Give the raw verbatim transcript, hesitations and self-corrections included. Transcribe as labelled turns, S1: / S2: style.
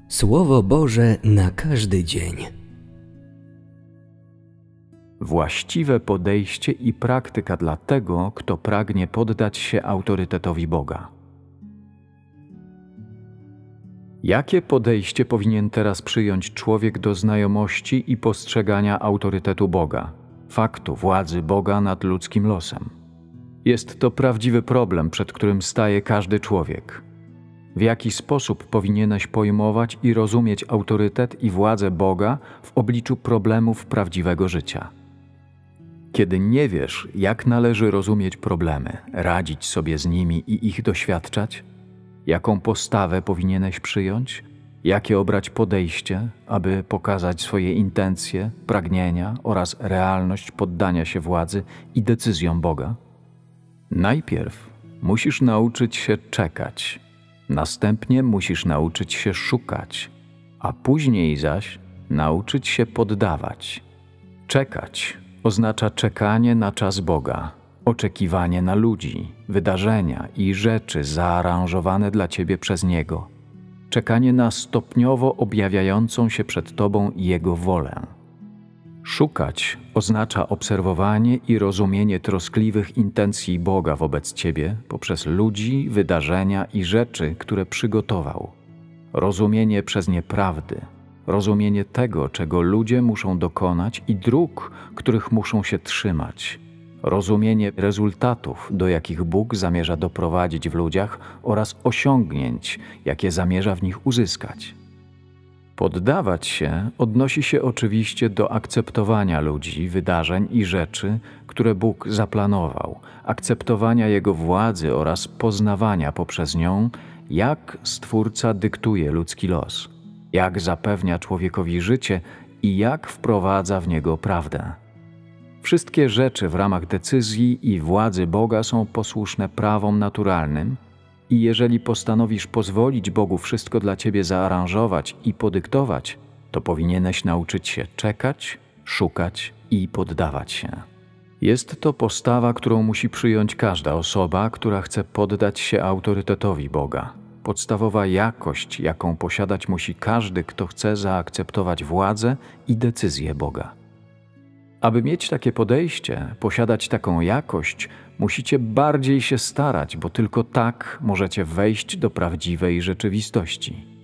S1: Słowo Boże na każdy dzień.
S2: Właściwe podejście i praktyka dla tego, kto pragnie poddać się autorytetowi Boga. Jakie podejście powinien teraz przyjąć człowiek do znajomości i postrzegania autorytetu Boga, faktu władzy Boga nad ludzkim losem? Jest to prawdziwy problem, przed którym staje każdy człowiek. W jaki sposób powinieneś pojmować i rozumieć autorytet i władzę Boga w obliczu problemów prawdziwego życia? Kiedy nie wiesz, jak należy rozumieć problemy, radzić sobie z nimi i ich doświadczać, jaką postawę powinieneś przyjąć, jakie obrać podejście, aby pokazać swoje intencje, pragnienia oraz realność poddania się władzy i decyzjom Boga? Najpierw musisz nauczyć się czekać, następnie musisz nauczyć się szukać, a później zaś nauczyć się poddawać. Czekać oznacza czekanie na czas Boga, oczekiwanie na ludzi, wydarzenia i rzeczy zaaranżowane dla Ciebie przez Niego, czekanie na stopniowo objawiającą się przed Tobą Jego wolę. Szukać oznacza obserwowanie i rozumienie troskliwych intencji Boga wobec Ciebie poprzez ludzi, wydarzenia i rzeczy, które przygotował. Rozumienie przez nie prawdy, rozumienie tego, czego ludzie muszą dokonać i dróg, których muszą się trzymać. Rozumienie rezultatów, do jakich Bóg zamierza doprowadzić w ludziach oraz osiągnięć, jakie zamierza w nich uzyskać. Poddawać się odnosi się oczywiście do akceptowania ludzi, wydarzeń i rzeczy, które Bóg zaplanował, akceptowania Jego władzy oraz poznawania poprzez nią, jak Stwórca dyktuje ludzki los, jak zapewnia człowiekowi życie i jak wprowadza w niego prawdę. Wszystkie rzeczy w ramach decyzji i władzy Boga są posłuszne prawom naturalnym i jeżeli postanowisz pozwolić Bogu wszystko dla Ciebie zaaranżować i podyktować, to powinieneś nauczyć się czekać, szukać i poddawać się. Jest to postawa, którą musi przyjąć każda osoba, która chce poddać się autorytetowi Boga. Podstawowa jakość, jaką posiadać musi każdy, kto chce zaakceptować władzę i decyzje Boga. Aby mieć takie podejście, posiadać taką jakość, musicie bardziej się starać, bo tylko tak możecie wejść do prawdziwej rzeczywistości.